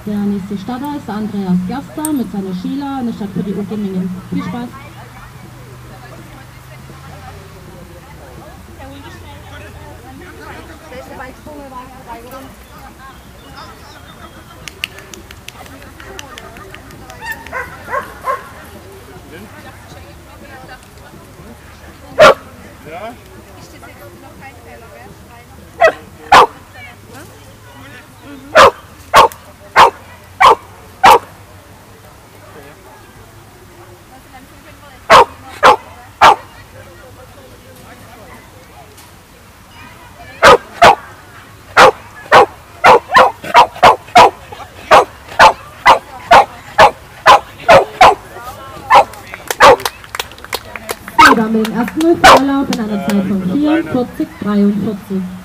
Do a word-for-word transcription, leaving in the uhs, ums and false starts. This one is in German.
Der nächste Starter ist der Andreas Gerster mit seiner Sheila, eine Stadt für die O G Mingen. Viel Spaß! Ja? Ich stehe jetzt noch kein Fehler, wer Damit den ersten Vorlauf in einer Zeit von vierundvierzig dreiundvierzig.